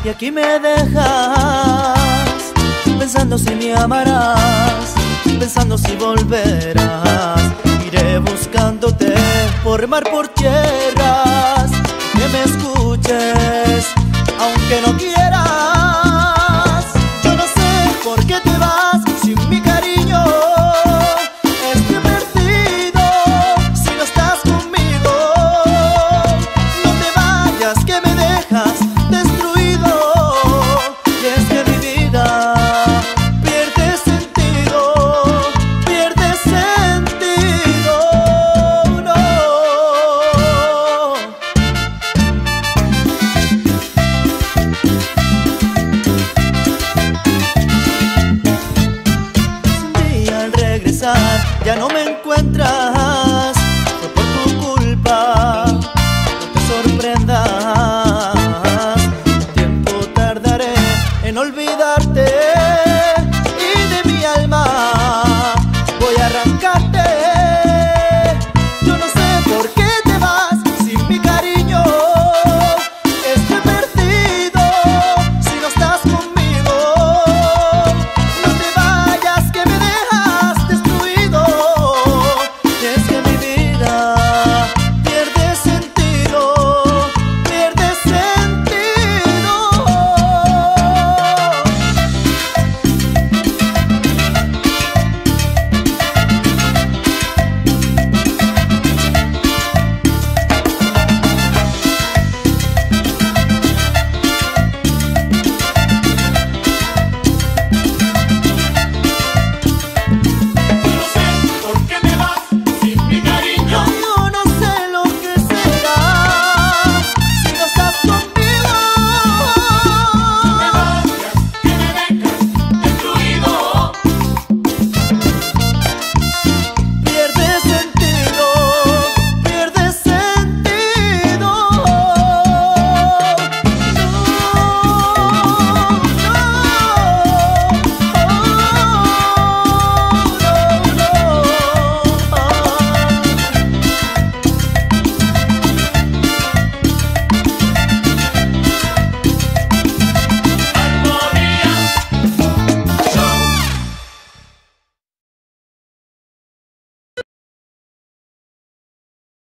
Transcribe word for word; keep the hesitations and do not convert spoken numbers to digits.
y aquí me dejas, pensando si me amarás, pensando si volverás. Iré buscándote por mar, por tierras, que me escuches, aunque no quieras. Yo no sé por qué te vas sin mi cariño. Estoy perdido si no estás conmigo. No te vayas, que me dejas destruido. Y es que mi vida pierde sentido, pierde sentido, no. Un día al regresar ya no me encuentras, fue por tu culpa, no te sorprendas. Tiempo tardaré en olvidarte y de mi alma voy a arrancarte.